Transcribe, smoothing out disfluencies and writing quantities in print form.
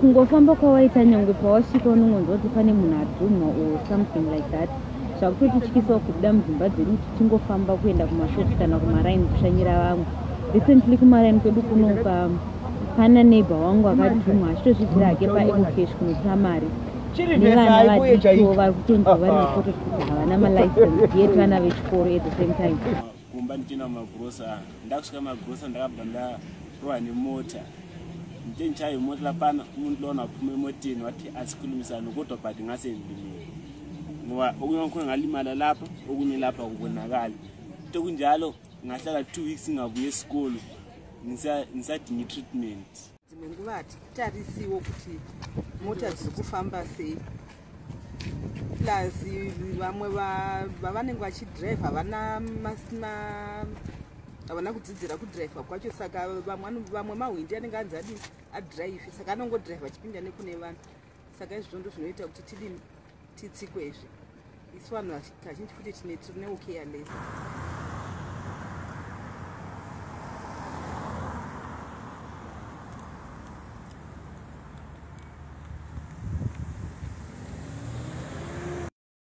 kungofamba kwawaita nyangwe pawasvika unongonzwa kuti pane munhu adhumwa or something like that zvakutotityisa kubuda mudzimba dzedu kuti tingofamba kuenda kumashops kana kumaraini kushanyira vamwe. Recently kumaraini kwedu kunoka pana neighbor wangu akadhumwa achitozvidzira hake paecocash kunotora mari nevana vadiko vari kutonzwa vari mapoto kuti havana malicense yet vana vechikoro at the same time. Kumba ndichina magrosa ndakusvika magrosa ndakabva ndarohwa nemota ndinchayo mota lapana umuntu lona aphume emoteni wathi asikhulumisane kodwa but ngasendimini ngoba okunye kwakhona ngalimala lapha okunye lapha kubonakala into kunjalo ngahlala 2 weeks ngabuye esikolo ngisadinga treatment. Dzimwe nguva titarisiwo kuti mota dziri kufamba sei plus vamwe vavanenge vachidhiraivha havana kudzidzira kudhiraivha kwacho, saka vamwe mahwindi anenge anzi adhiraivhi, saka anongodhiraivha achipinda nekune vanhu. Saka izvozvo ndo zvinoita kuti titsikwezve isu vanhu kazhinji futi tine careless.